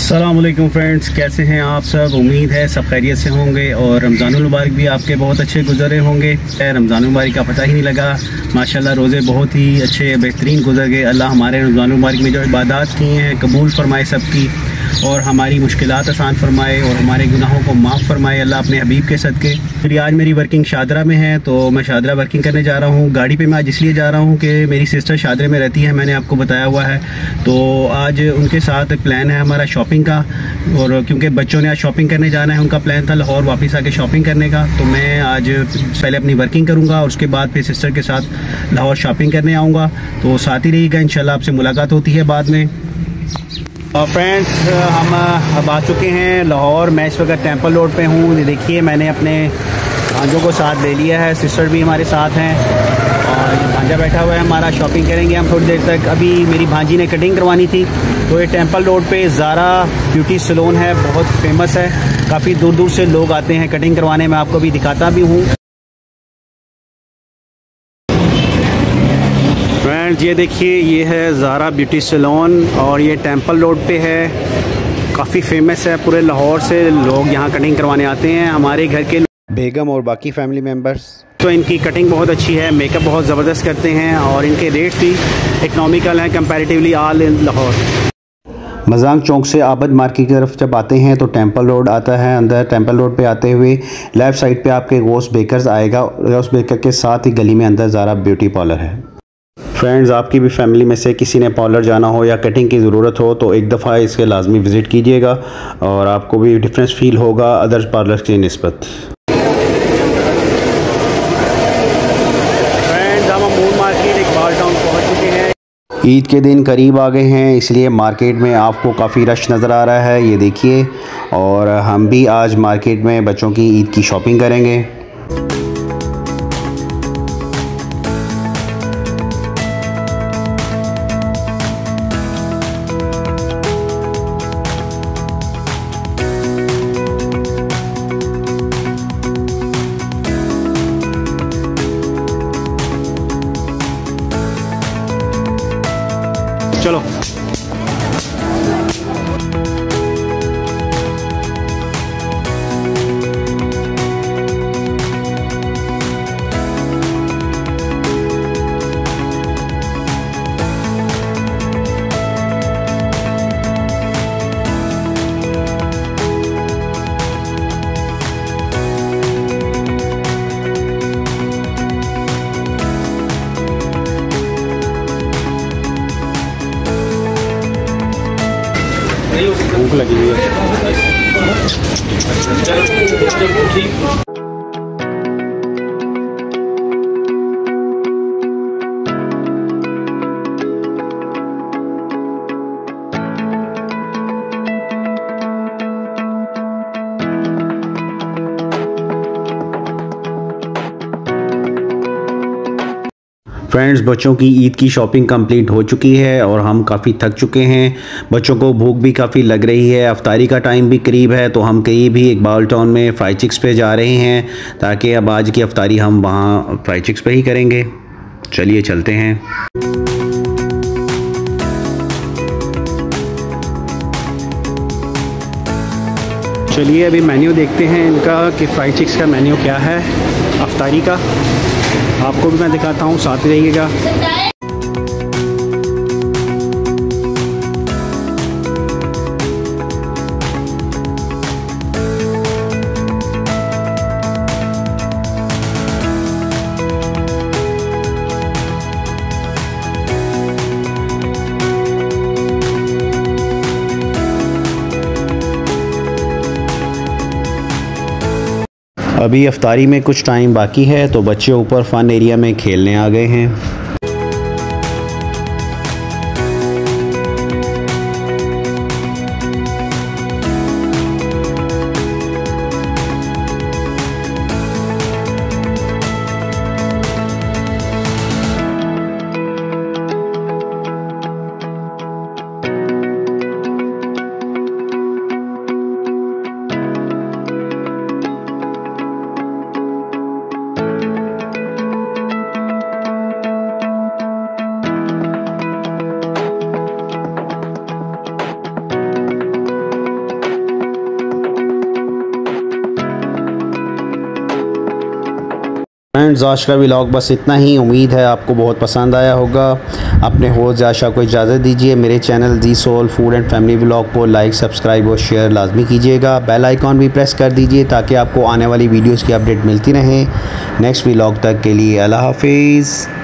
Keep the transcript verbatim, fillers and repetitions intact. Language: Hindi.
अस्सलामुअलैकुम फ्रेंड्स, कैसे हैं आप सब। उम्मीद है सब खैरियत से होंगे और रमज़ानुल मुबारक भी आपके बहुत अच्छे गुजरे होंगे। रमज़ानुल मुबारक का पता ही नहीं लगा, माशाल्लाह रोज़े बहुत ही अच्छे बेहतरीन गुजर गए। अल्लाह हमारे रमज़ानुल मुबारक में जो इबादत की हैं कबूल फरमाए सबकी, और हमारी मुश्किलात आसान फरमाए और हमारे गुनाहों को माफ़ फरमाए अल्लाह अपने हबीब के सदके। फिर आज मेरी वर्किंग शादरा में है, तो मैं शादरा वर्किंग करने जा रहा हूँ। गाड़ी पे मैं आज इसलिए जा रहा हूँ कि मेरी सिस्टर शादरे में रहती है, मैंने आपको बताया हुआ है। तो आज उनके साथ प्लान है हमारा शॉपिंग का, और क्योंकि बच्चों ने आज शॉपिंग करने जाना है, उनका प्लान था लाहौर वापस आके शॉपिंग करने का। तो मैं आज पहले अपनी वर्किंग करूँगा और उसके बाद फिर सिस्टर के साथ लाहौर शॉपिंग करने आऊँगा। तो साथ ही रहिएगा, इंशाल्लाह आपसे मुलाकात होती है बाद में। और फ्रेंड्स, हम अब आ चुके हैं लाहौर। मैं इस वक्त टेंपल रोड पे हूँ। देखिए मैंने अपने भांजों को साथ ले लिया है, सिस्टर भी हमारे साथ हैं और भांजा बैठा हुआ है हमारा। शॉपिंग करेंगे हम थोड़ी देर तक। अभी मेरी भांजी ने कटिंग करवानी थी, तो ये टेंपल रोड पे ज़ारा ब्यूटी सैलून है, बहुत फेमस है। काफ़ी दूर दूर से लोग आते हैं कटिंग करवाने। मैं आपको भी दिखाता भी हूँ। फ्रेंड्स ये देखिए, ये है ज़ारा ब्यूटी सैलून और ये टेंपल रोड पे है। काफ़ी फेमस है, पूरे लाहौर से लोग यहाँ कटिंग करवाने आते हैं। हमारे घर के बेगम और बाकी फैमिली मेम्बर्स, तो इनकी कटिंग बहुत अच्छी है, मेकअप बहुत ज़बरदस्त करते हैं और इनके रेट्स भी इकनॉमिकल हैं कंपैरेटिवली ऑल इन लाहौर। मजाक चौक से आबद मार्केट की तरफ जब आते हैं तो टेंपल रोड आता है। अंदर टेंपल रोड पे आते हुए लेफ़्ट साइड पे आपके गोश्त बेकर्स आएगा। गोश्त बेकर के साथ ही गली में अंदर ज़ारा ब्यूटी पार्लर है। फ्रेंड्स, आपकी भी फैमिली में से किसी ने पार्लर जाना हो या कटिंग की ज़रूरत हो तो एक दफ़ा इसके लाजमी विज़िट कीजिएगा और आपको भी डिफरेंस फील होगा अदर पार्लर की निस्बत। फ्रेंड्स, हम मून मार्केट इकबाल टाउन पहुंच चुके हैं। ईद के दिन करीब आ गए हैं, इसलिए मार्केट में आपको काफ़ी रश नज़र आ रहा है, ये देखिए। और हम भी आज मार्केट में बच्चों की ईद की शॉपिंग करेंगे। चलो भूख लगी हुई है। फ्रेंड्स, बच्चों की ईद की शॉपिंग कंप्लीट हो चुकी है और हम काफ़ी थक चुके हैं। बच्चों को भूख भी काफ़ी लग रही है, अफ्तारी का टाइम भी करीब है। तो हम कहीं भी इकबाल टाउन में फ्राई चिक्स पे जा रहे हैं, ताकि अब आज की अफ्तारी हम वहाँ फ्राई चिक्स पे ही करेंगे। चलिए चलते हैं। चलिए अभी मेन्यू देखते हैं इनका कि फ्राई चिक्स का मेन्यू क्या है अफ्तारी का। आपको भी मैं दिखाता हूँ, साथ ही रहिएगा। अभी अफ्तारी में कुछ टाइम बाकी है, तो बच्चे ऊपर फ़न एरिया में खेलने आ गए हैं। फ्रेंड्स आज का व्लॉग बस इतना ही। उम्मीद है आपको बहुत पसंद आया होगा। अपने होस्ट आशा को इजाज़त दीजिए। मेरे channel the soul food and family vlog को लाइक, सब्सक्राइब और शेयर लाजमी कीजिएगा। बेल आइकॉन भी प्रेस कर दीजिए ताकि आपको आने वाली वीडियोस की अपडेट मिलती रहे। नेक्स्ट व्लॉग तक के लिए अल्लाह हाफिज़।